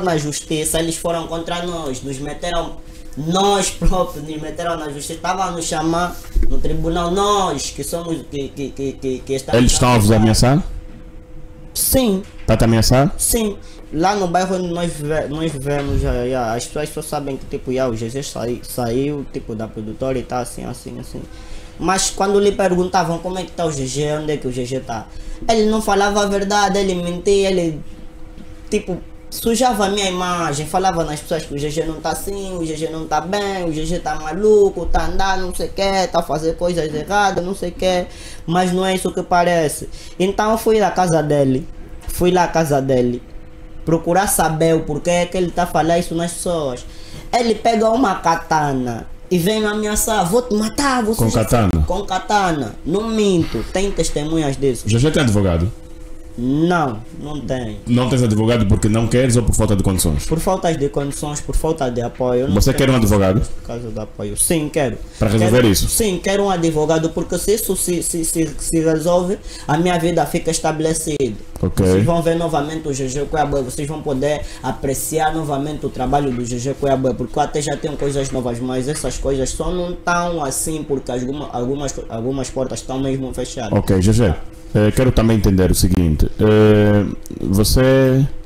na justiça, eles foram contra nós, nos meteram, nós próprios, nos meteram na justiça, estavam a nos chamar no tribunal, nós que somos, que estamos... Eles estão a vos ameaçar? Sim. Está a ameaçar? Sim. Lá no bairro onde nós vivemos, as pessoas só sabem que tipo, o GG saiu tipo, da produtora e tá assim. Mas quando lhe perguntavam como é que tá o GG, onde é que o GG tá, ele não falava a verdade, ele mentia, ele tipo sujava a minha imagem, falava nas pessoas que o GG não tá assim, o GG não tá bem, o GG tá maluco, tá andando, não sei o que, tá fazendo coisas erradas, não sei o que, mas não é isso que parece. Então eu fui lá à casa dele, procurar saber o porquê que ele tá falando isso nas pessoas. Ele pega uma katana e vem me ameaçar, vou te matar, você. Com katana? Com katana, não minto, tem testemunhas disso. O GG tem advogado? Não tem. Não tens advogado porque não queres ou por falta de condições? Por falta de condições, por falta de apoio. Você quer um advogado? Por causa do apoio. Sim, quero. Para resolver isso? Sim, quero um advogado porque se isso se resolve, a minha vida fica estabelecida. Okay. Vocês vão ver novamente o GG Cuiabá, vocês vão poder apreciar novamente o trabalho do GG Cuiabá, porque eu até já tenho coisas novas, mas essas coisas só não estão assim porque algumas portas estão mesmo fechadas. Ok, GG. Quero também entender o seguinte, você